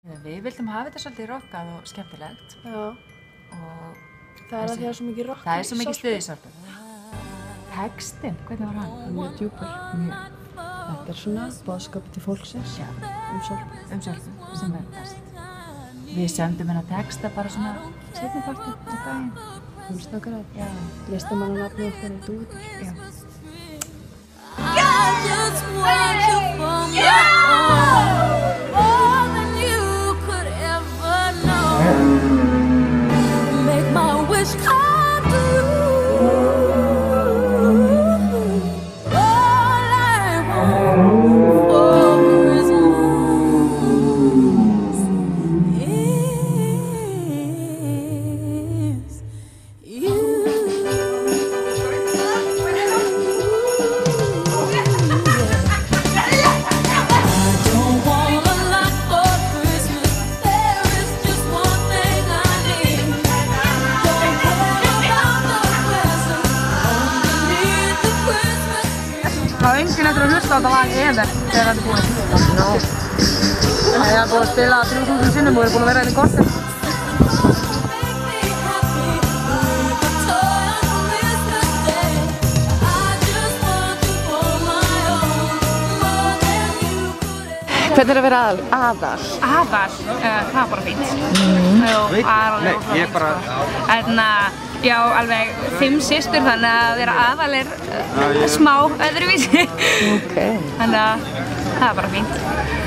Við vildum hafa þetta svolítið rockað og skemmtilegt. Já. Og það er að því að svo mikið rock. Það er svo mikið stuð í Sorpu. Textinn, hvernig var hann? Mjög djúpur. Þetta er svona boðskapur til fólksins. Já. Sorpu. Sorpu, sem er best. Við sendum hennar texta bara svona seinnipartinn í daginn. Akkurat. Já. Listamannanafnið okkar er Dúður. Já. Make my wish come true. All I want for Christmas is you. Það var enginn eftir að hlusta á þetta lag efer þegar þetta er búið. No. Það er búið að spila 3000 sinnum og er búin að vera hérna í korter. Hvernig er að vera aðal? Aðal? Það var bara fínt. Nei, ég bara... Já, alveg 5 systur, þannig að vera aðal er smá öðruvísi. Ok. Þannig að það er bara fínt.